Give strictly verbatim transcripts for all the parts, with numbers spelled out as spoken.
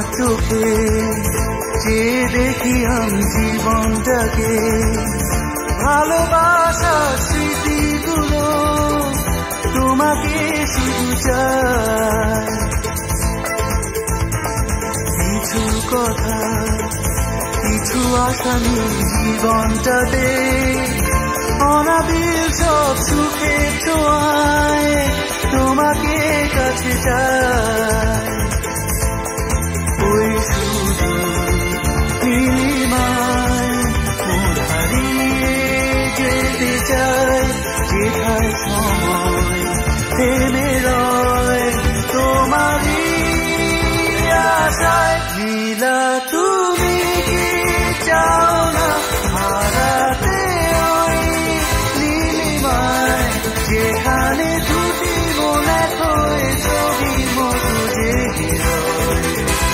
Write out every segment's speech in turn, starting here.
চোখে যে দেখি আমি জীবনটাকে, ভালোবাসার স্মৃতিগুলো তোমাকে শুধু চাই। কিছু কথা কিছু আশা নেই জীবনটাতে, অনাবিল সব সুখের ছোঁয়ায় তোমাকে কাছে চাই। ওই শুধু নীলিমায় মন হারিয়ে যেতে চাই, যেথায় সময় থেমে রয় তোমারই আশায়। নীলা তুমি কি চাও না হারাতে ওই নীলিমায়, যেখানে দুটি মন এক হয়ে ছবির মতো জেগে রয়।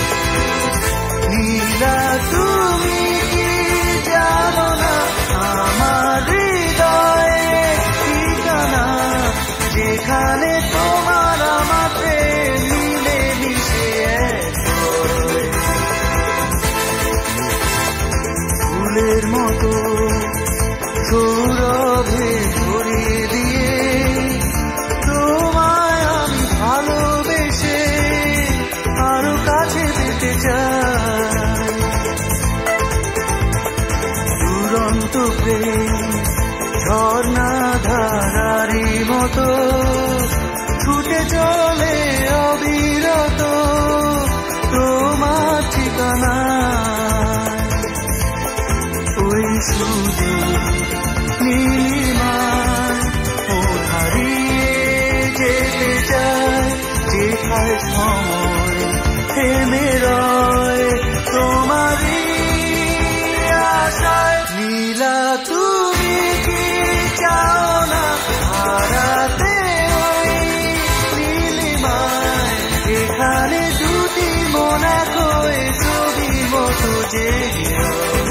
নীলা তুমি কি জানো না আমার হৃদয়ে ঠিকানা, যেখানে তোমার আমার প্রেম মিলে মিশে এক হয়। ফুলের মতো সৌরভে ভরিয়ে দিয়ে তোমায় আমি ভালোবেসে আরো কাছে পেতে চাই। দুরন্ত প্রেম ঝর্ণা ধারারি মতো ছুটে চলে অবিরত তোমার ঠিকানা। ওই শুধু নীলিমায় মন হারিয়ে যেতে চাই, যেথায় সময় থেমে রয় তোমারই আশায়। নীলা তুমি কি চাও না হারাতে ওই নীলিমায়, যেখানে দুটি মন এক হয়ে ছবির মতো জেগে রয়।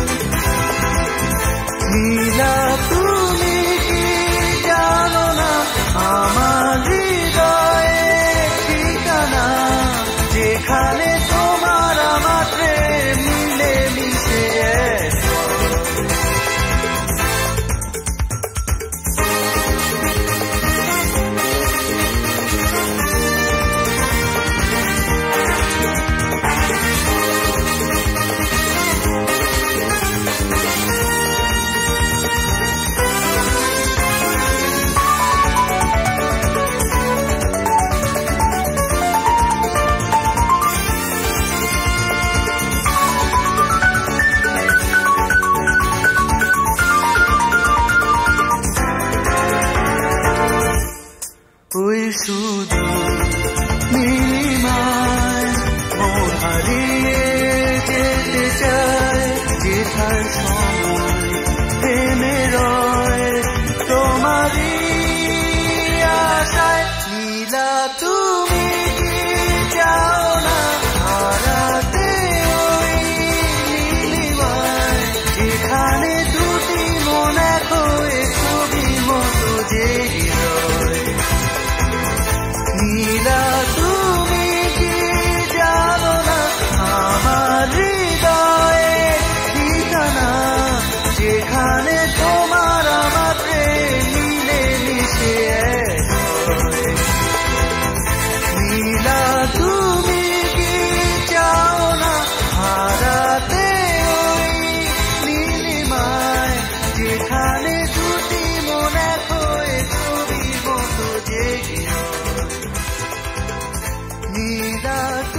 নীলা তুমি কি জানো না আমার হৃদয়ে ঠিকানা, যেখানে তোমার আমার প্রেম মিলে মিশে এক হয়। ওই শুধু নীলিমায় মন হারিয়ে যেতে চাই, যেথায় সময় থেমে রয় তোমারই আশায়। নীলা তুমি কি চাও না হারাতে ওই নীলিমায়, যেখানে দুটি মন এক হয়ে ছবির মতো জেগে রয়। নীলা তুমি কি জানো না আমার হৃদয়ে ঠিকানা, যেখানে তোমার আমার প্রেম মিলে মিশে এক হয়। নীলা তুমি কি চাও না হারাতে ওই নীলিমায়, যেখানে দুটি মন এক হয়ে ছবির মতো জেগে রয়। নীলা।